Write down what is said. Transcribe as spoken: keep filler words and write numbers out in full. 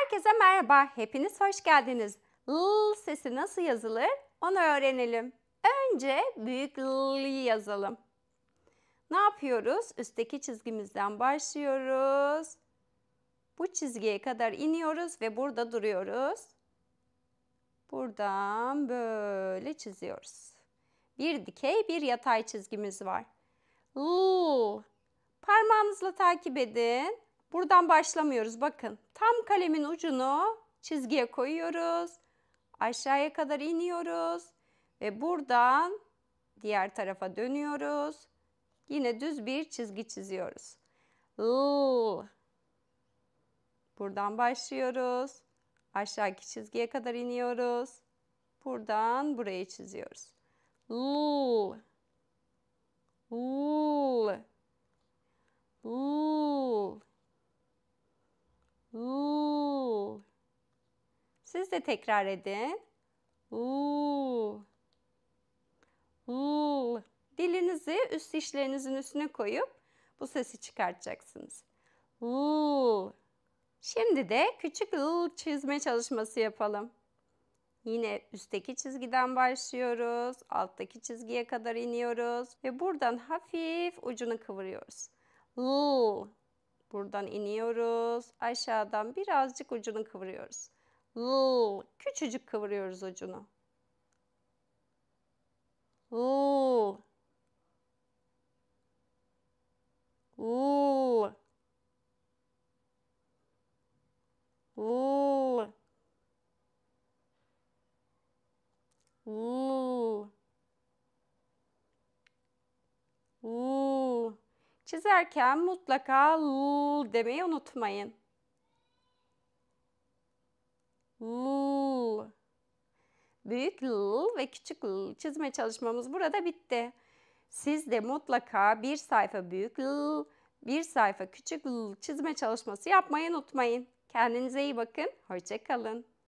Herkese merhaba, hepiniz hoş geldiniz. L sesi nasıl yazılır onu öğrenelim. Önce büyük L'yi yazalım. Ne yapıyoruz? Üstteki çizgimizden başlıyoruz. Bu çizgiye kadar iniyoruz ve burada duruyoruz. Buradan böyle çiziyoruz. Bir dikey, bir yatay çizgimiz var. L. Parmağınızla takip edin. Buradan başlamıyoruz. Bakın, tam kalemin ucunu çizgiye koyuyoruz. Aşağıya kadar iniyoruz. Ve buradan diğer tarafa dönüyoruz. Yine düz bir çizgi çiziyoruz. L. Buradan başlıyoruz. Aşağıki çizgiye kadar iniyoruz. Buradan burayı çiziyoruz. L. L. L. L. Siz de tekrar edin. L. L. Dilinizi üst dişlerinizin üstüne koyup bu sesi çıkartacaksınız. L. Şimdi de küçük L çizme çalışması yapalım. Yine üstteki çizgiden başlıyoruz. Alttaki çizgiye kadar iniyoruz. Ve buradan hafif ucunu kıvırıyoruz. L. Buradan iniyoruz. Aşağıdan birazcık ucunu kıvırıyoruz. L. Küçücük kıvırıyoruz ucunu. L. L. L. L. L. Çizerken mutlaka L demeyi unutmayın. L. Büyük L ve küçük L çizme çalışmamız burada bitti. Siz de mutlaka bir sayfa büyük L, bir sayfa küçük L çizme çalışması yapmayı unutmayın. Kendinize iyi bakın. Hoşça kalın.